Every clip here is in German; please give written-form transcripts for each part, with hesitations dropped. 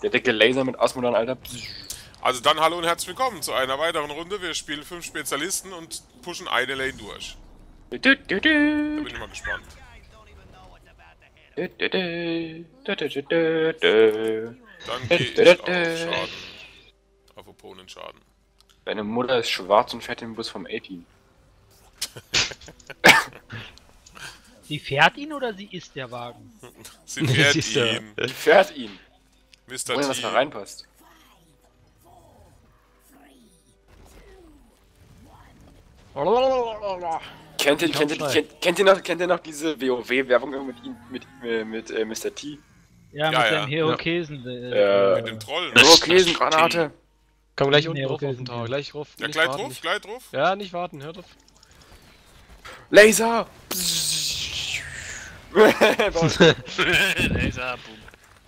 Der dicke Laser mit Asmodan, Alter. Also dann hallo und herzlich willkommen zu einer weiteren Runde. Wir spielen 5 Spezialisten und pushen eine Lane durch. Da bin ich mal gespannt. Dann gehe ich auf Schaden. Auf Opponent-Schaden. Deine Mutter ist schwarz und fährt den Bus vom A-Team. Sie fährt ihn oder sie ist der Wagen? Sie fährt ihn. Die fährt ihn. Mr. Ohne was da reinpasst. Kennt ihr noch diese WoW-Werbung mit Mr. T? Ja, Ja, mit ja. dem Herokesen. Mit dem Trollen. Irokesengranate. Komm gleich unten Nee, drauf okay, auf den Tower, gleich drauf. Ja, nicht gleich warten, drauf, nicht- gleich drauf. Ja, nicht warten, hört auf. Laser! Laser, boom.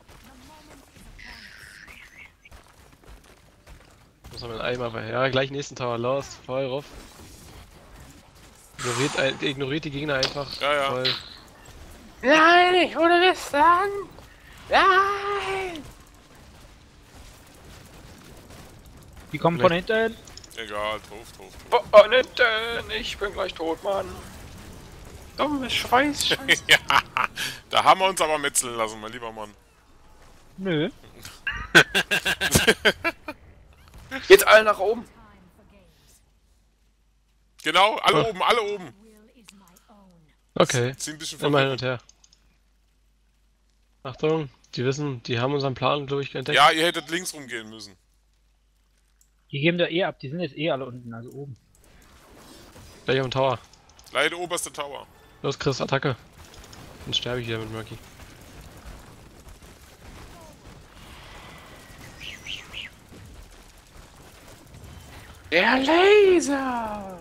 Muss man mit einem Eimer. Ja, gleich nächsten Tower, los, voll rauf. Ignoriert die Gegner einfach. Ja, ja. Voll. Nein, ich hole das an! Nein! Die kommen von hinten. Egal, drauf. Oh, nicht denn! Ich bin gleich tot, Mann! Dummes Scheiß! Ja, da haben wir uns aber metzeln lassen, mein lieber Mann. Nö. Jetzt alle nach oben! Genau, alle oben, alle oben. Okay, Zieh ein bisschen immer hin von. und her. Achtung, die wissen, die haben unseren Plan, glaube ich, entdeckt. Ja, ihr hättet links rumgehen müssen. Die geben da eh ab, die sind jetzt eh alle unten, also oben. Gleich auf dem Tower. Leider oberste Tower. Los, Chris, Attacke. Dann sterbe ich wieder mit Murky. Der Laser!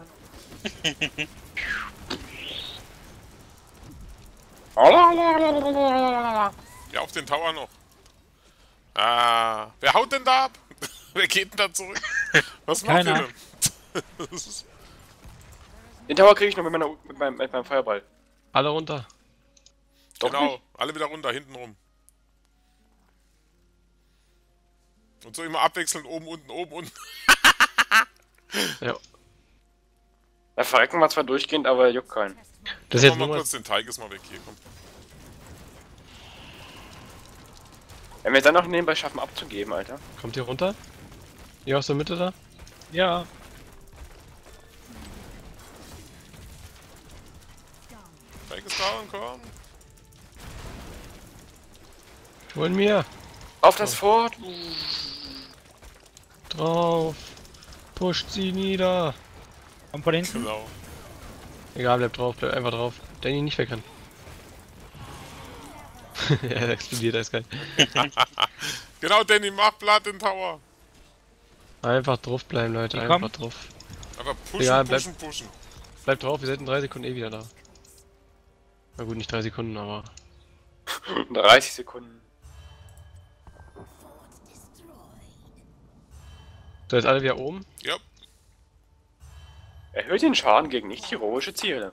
Ja, auf den Tower noch. Ah, wer haut denn da ab? Wer geht denn da zurück? Was macht ihr Keiner. denn? Das ist- Den Tower kriege ich noch mit meinem Feuerball. Alle runter. Doch Genau, nicht? alle wieder runter, hinten rum. Und so immer abwechselnd oben, unten. Ja. Da verrecken wir zwar durchgehend, aber juckt keinen. Das ist Machen jetzt wir mal nur kurz den Teig ist mal weg hier, komm. Wenn wir es dann noch nebenbei schaffen abzugeben, Alter. Kommt ihr runter? Ihr aus der Mitte da? Ja. Teig ist down, komm. Holen mir! Auf das Fort! Drauf! Pusht sie nieder! Kommt von hinten. Genau. Egal, bleib drauf, bleib einfach drauf. Danny nicht wegrennen. Ja, der explodiert, der ist geil. Genau, Danny, mach platt den Tower. Einfach drauf bleiben, Leute, Die einfach kommen. drauf. Einfach pushen, Ja, bleib- pushen. Bleibt drauf, wir sind in 3 Sekunden eh wieder da. Na gut, nicht 3 Sekunden, aber... 30 Sekunden. So, jetzt alle wieder oben. Ja, Erhöht den Schaden gegen nicht heroische Ziele.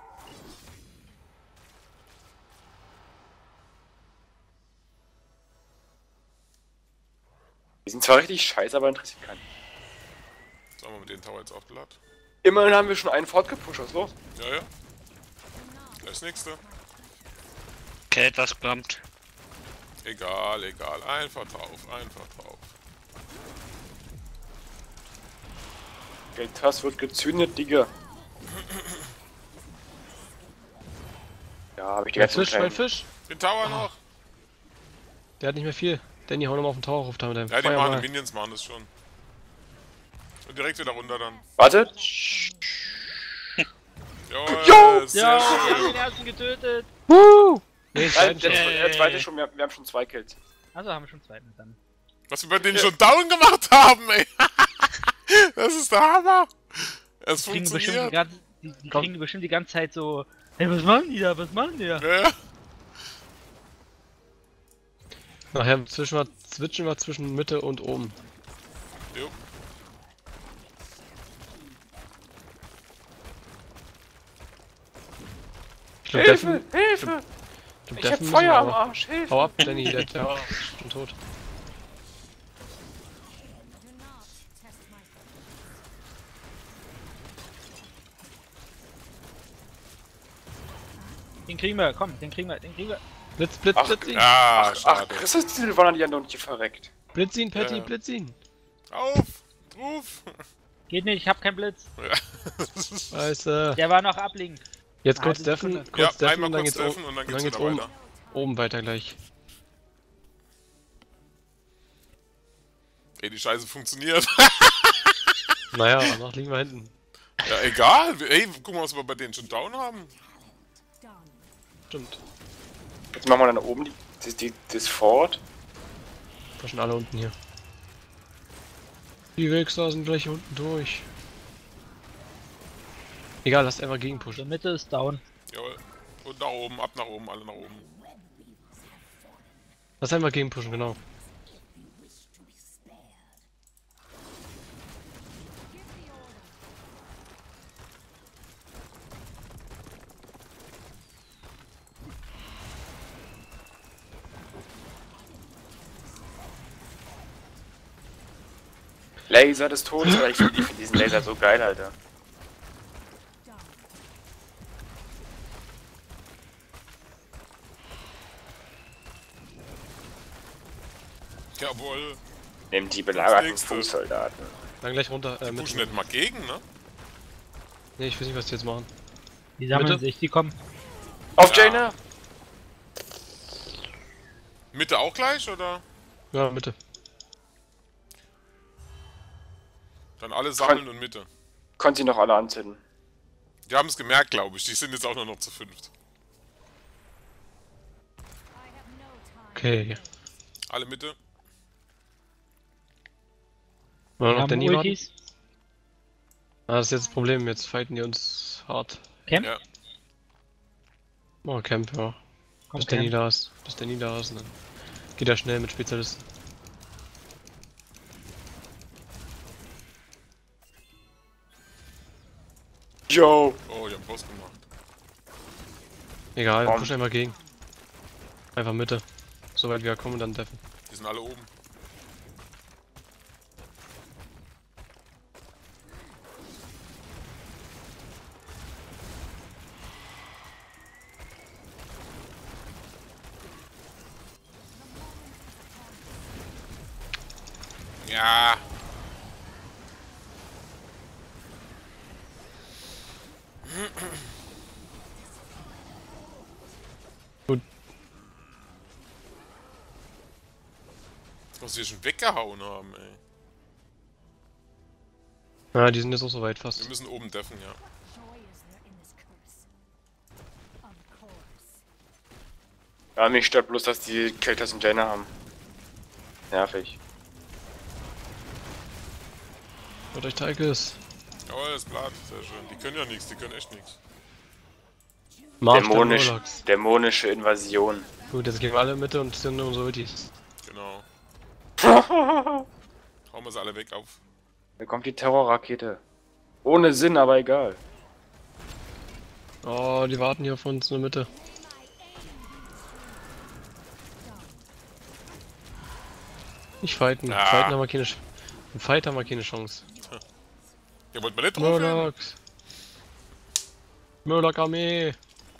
Die sind zwar richtig scheiße, aber interessiert keinen. sagen wir mit den Tower jetzt auch platt. Immerhin haben wir schon einen fortgepusht, was los? Ja. Das nächste. Okay, was kommt? Egal. Einfach drauf. Das wird gezündet, Digga. Ja, hab ich die Mein ganzen Fisch, mein kleinen... Fisch! Den Tower noch. Der hat nicht mehr viel. Danny, hau nochmal auf den Tower rauf da mit deinem Ja, die machen die Feuerball. Minions machen das schon. Und direkt wieder runter dann. Warte! Jawohl, sehr Ja, wir schön. haben den ersten getötet. Woo! Nee, Nein, zweiten der schon. zweite schon, wir haben schon 2 Kills. Also haben wir schon zweiten dann. Was wir bei denen schon down gemacht haben, ey. Das ist der Hammer. Es Die kriegen bestimmt die, funktioniert. ganze, die kriegen bestimmt die ganze Zeit so. Hey, was machen die da? Was machen die da? Ja. Nachher switchen wir zwischen Mitte und oben. Jo. Ich glaub, Hilfe! Hilfe! glaub, Ich hab Deffen Feuer müssen am wir Arsch! Hilfe! Hau ab, Danny, der ist schon tot. Den kriegen wir, komm, den kriegen wir, den kriegen wir. Blitz, Blitz, Ach, Blitz ihn! Ah, Ach, schade. Chris ist die Silvaner, die ja noch nicht verreckt. Blitz ihn, Patty, Ja. Blitz ihn! Auf! Ruf! Geht nicht, ich hab keinen Blitz. Scheiße. Der war noch ablink. Jetzt Ah, kurz das ist deffen, gut. kurz Ja, deffen einmal und dann kurz geht's, deffen und dann geht's wieder oben, weiter. oben weiter gleich. Ey, die Scheiße funktioniert. Naja, danach liegen wir hinten. Ja, egal. Ey, guck mal, was wir bei denen schon down haben. Stimmt. Jetzt machen wir dann oben das Fort. Da sind alle unten hier. Die Wichser sind gleich hier unten durch. Egal, lasst einfach Die gegenpushen. Mitte ist down. Jawohl. Und nach oben, ab nach oben, alle nach oben. Lass einfach gegenpushen, genau. Laser des Todes, aber ich finde diesen Laser so geil, Alter. Jawohl. Nehmt die belagerten nächste. Fußsoldaten. Dann gleich runter. Die pushen nicht mal gegen, ne? Ne, ich weiß nicht, was die jetzt machen. Die sammeln Mitte? sich, die kommen. Auf Ja. Jaina! Mitte auch gleich, oder? Ja, Mitte. Dann alle sammeln und Mitte. Konnte sie noch alle anzünden. Die haben es gemerkt, glaube ich. Die sind jetzt auch nur noch zu fünft. Okay. Alle Mitte. War Wir noch der haben niemand? Ultis. Ah, das ist jetzt das Problem. Jetzt fighten die uns hart. Camp? Ja. Oh, Camp, ja. Komm, Bis der nie Camp. da ist. Bis der nie da ist. Und dann geht er schnell mit Spezialisten. Yo! Oh, die haben Boss gemacht. Egal, Komm. push einfach gegen. Einfach Mitte. Soweit wir kommen, dann deffen. Die sind alle oben. Ja. Gut. Was wir schon weggehauen haben, ey. Ja, die sind jetzt auch so weit Wir fast. müssen oben deffen, ja. Ja, mich stört bloß, dass die Kelters und Jaina haben. Nervig. Hört euch Teikes. Jawohl, das Blatt, sehr schön. Die können ja nichts, die können echt nichts. Marsch der Dämonisch, Murlocs. dämonische Invasion. Gut, jetzt gehen wir alle in Mitte und sind nur unsere Ultis. Genau. Hauen wir sie alle weg auf. Da kommt die Terrorrakete. Ohne Sinn, aber egal. Oh, die warten hier auf uns in der Mitte. Nicht fighten. Ja. Fighten haben wir keine Im Fight haben wir keine Chance. Ja, wollt man nicht drauf werden? Murlocs. Murloc Armee.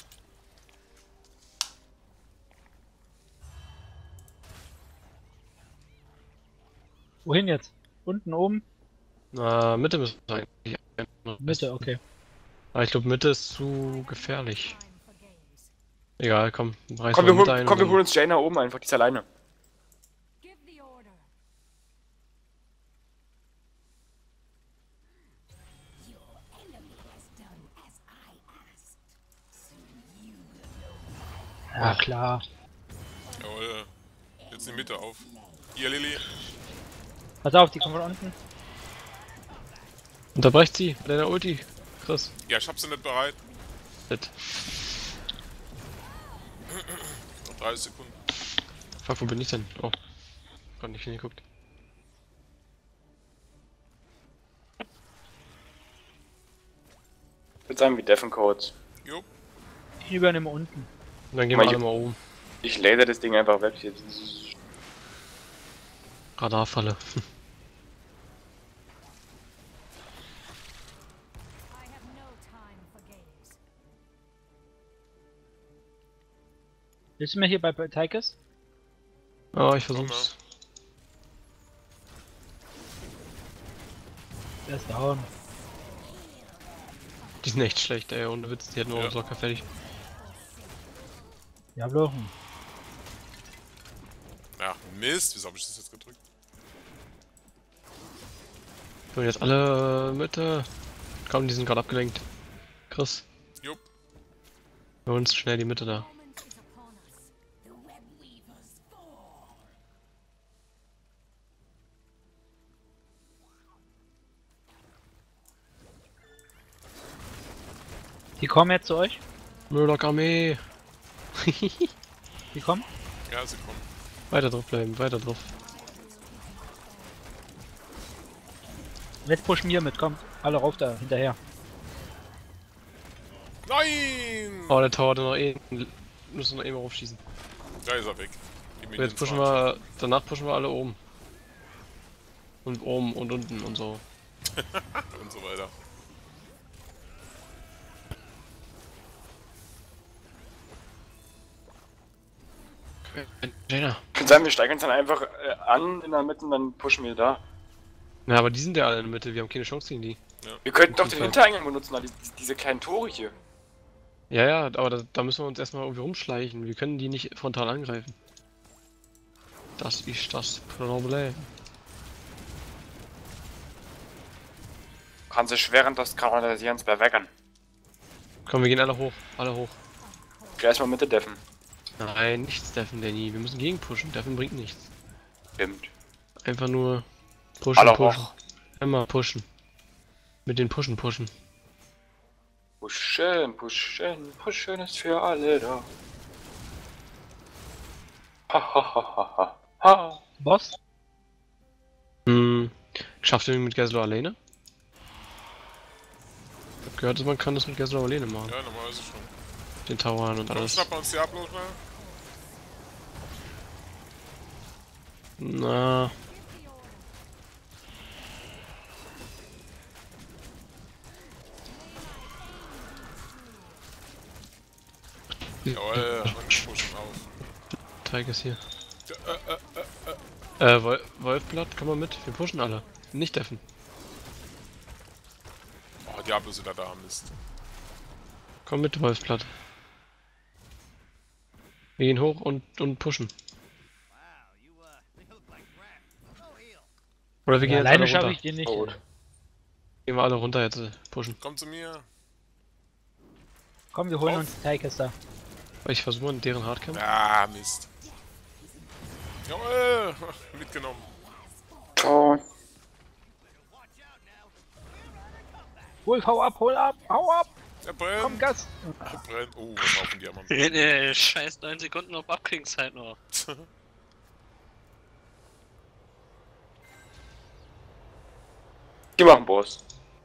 Wohin jetzt? Unten, oben? Na, Mitte müssen wir eigentlich. Mitte, okay. Aber ich glaube, Mitte ist zu gefährlich. Egal, komm, reißen Komm, wir wir Mitte ein. holen, komm, wir und holen uns Jaina oben einfach, die ist alleine. Ja, klar. Jawohl. Jetzt die Mitte auf. Hier, Lilly. Pass auf, die kommen von unten. Unterbrecht sie, mit deiner Ulti. Chris. Ja, ich hab sie nicht bereit. Shit. Noch 30 Sekunden. Fuck, wo bin ich denn? Oh. Gar nicht hingeguckt. Ich würde sagen, wie Defen Codes. Jo. Ich übernehme unten. Und dann gehen Mal wir alle hier- mal oben. Ich laser das Ding einfach weg. Hier. Radarfalle. Willst du mir hier bei Tychus? Oh, ich versuch's. Der ist down. Die sind echt schlecht, ey, ohne Witz, die hätten nur uns locker fertig. Diablo. Ja, Mist, wieso hab ich das jetzt gedrückt? So, jetzt alle Mitte. Komm, die sind gerade abgelenkt. Chris, Jupp. wir holen uns schnell die Mitte da. Die kommen jetzt zu euch? Murloc Armee! Die kommen? Ja, sie kommen. Weiter drauf bleiben, weiter drauf. Jetzt pushen wir mit, kommt. Alle rauf da, hinterher. Nein! Oh, der Tower hat noch eh. Müssen noch eben raufschießen. Da ist er weg. Die So, jetzt pushen wir. Danach pushen wir alle oben. Und oben und unten und so. und so weiter. Jaina. Kann sein, wir steigen uns dann einfach an in der Mitte und dann pushen wir da. Na, aber die sind ja alle in der Mitte, wir haben keine Chance gegen die. Wir könnten doch den Hintereingang benutzen, da diese kleinen Tore hier. Ja, ja, aber da müssen wir uns erstmal irgendwie rumschleichen. Wir können die nicht frontal angreifen. Das ist das Problem. Kann sich während des Kanalisierens bewegen. Komm, wir gehen alle hoch, alle hoch. Gleich mal Mitte deffen. Nein, nichts Deffen, Danny. Wir müssen gegenpushen. Deffen bringt nichts. Stimmt. Einfach nur pushen, Alle pushen. hoch. Immer pushen. Mit den pushen. Pushen, pushen ist für alle da. Ha. Boss? Schafft ihr mit Gessler alleine? Ich hab gehört, dass man kann das mit Gessler alleine machen. Ja, normalerweise schon. Den Towern und Komm, alles. schnappen wir uns Diablo schnell. Na. Jawohl, dann pushen auf. Teig ist hier. Ja, Wolfblatt, komm mal mit. Wir pushen alle. Nicht deffen. Oh, Diablo ist wieder da, Mist. Komm mit, Wolfblatt. Wir gehen hoch und pushen. Oder wir gehen Ja, jetzt alleine alle schaffe runter. ich den nicht. Gut. Gehen wir alle runter jetzt pushen. Komm zu mir. Komm, wir holen Auf. uns Tychus da. Ich versuche mal deren Hardcamp. Ah, Mist. Jawohl, mitgenommen. Ciao. Wolf, hau ab, hau ab! Er brennt. Komm, Gas! Er brennt. Oh, was laufen die am Scheiß 9 Sekunden auf Abklingzeit noch. Die machen Boss.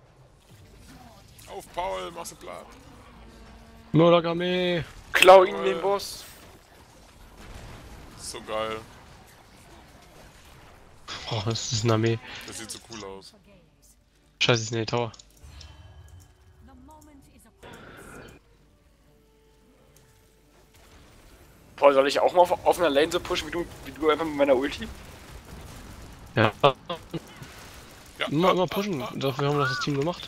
Auf Paul, machst du platt. Murloc Armee! Klau ihnen den Boss. So geil. Oh, das ist eine Armee. Das sieht so cool aus. Scheiße, ist eine Tower. Paul, soll ich auch mal auf einer Lane so pushen wie du einfach mit meiner Ulti? Ja. Ja, Immer pushen. Dafür haben wir das Team gemacht.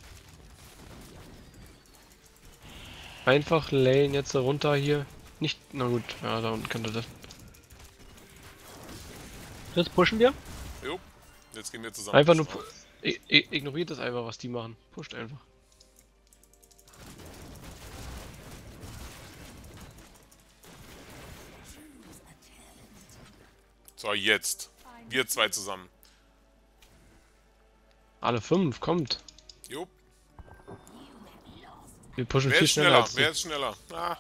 Einfach Lane jetzt runter hier. Nicht. Na gut, ja, da unten könnte das. Das pushen wir? Jo. Jetzt gehen wir zusammen. Einfach nur. Ignoriert das einfach, was die machen. Pusht einfach. So, jetzt. Wir zwei zusammen. Alle 5, kommt. Jo. Wir pushen Wer viel ist schneller schneller? als Wer die. ist schneller? Ah,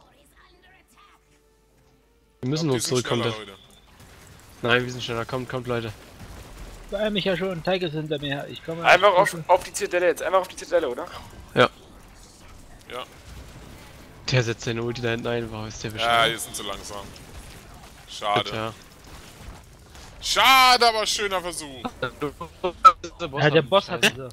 Wir müssen die uns sind zurückkommen. schneller, Leute. Nein, wir sind schneller. Kommt, Leute. Beeil mich ja schon, Tychus hinter mir. Ich komme. Einfach auf die Zitadelle jetzt, einfach auf die Zitadelle, oder? Ja. Der setzt seine Ulti da hinten ein. Wow, ist der Ja, bescheuert. die sind zu langsam. Schade. Ja. Schade, aber schöner Versuch. Ja, der Boss hat diese.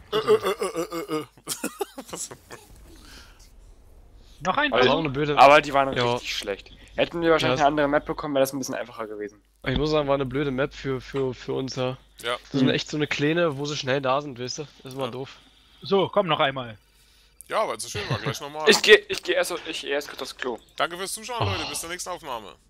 Was? Noch ein Das war auch Versuch. eine blöde. Aber die waren Ja. richtig schlecht. Hätten wir wahrscheinlich Ja, eine andere Map bekommen, wäre das ein bisschen einfacher gewesen. Ich muss sagen, war eine blöde Map für uns, ja. Ja. Das ist echt so eine kleine, wo sie schnell da sind, weißt du? Das ist mal doof. So, komm noch einmal. Ja, weil es so schön war, gleich nochmal. Ich geh erst kurz aufs Klo. Danke fürs Zuschauen, Leute. Bis zur nächsten Aufnahme.